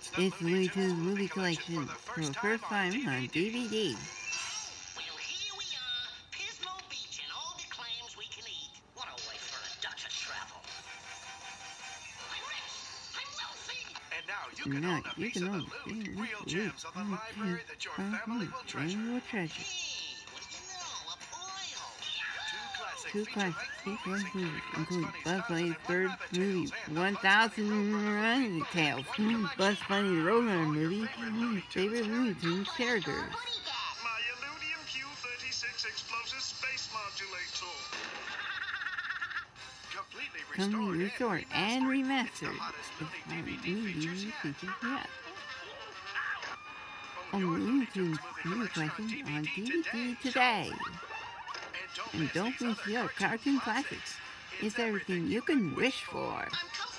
It's Looney Tunes movie collection for the first time on DVD. Well, here we are, Pismo Beach and all the clams we can eat. What a way for a Dutch to travel. I'm rich. I'm wealthy. And now you can own a piece of the loot. Real gems on the library that your family will treasure. Hey, what do you know? A boil. Two classic feature movies, including Bugs Stars Bunny's and third Wonderful movie, Tales and 1000 Running Tales, Bugs Bunny Roadrunner movie, favorite Looney Tunes characters. My Illudium Q36 explosive space modulator. Completely Restored and remastered. The It's hottest my Looney DVD features features yet. yet. Own On your Looney Tunes movie movie collection collection on DVD DVD today. And And don't miss your cartoon classics. It's everything you can wish for. I'm coming.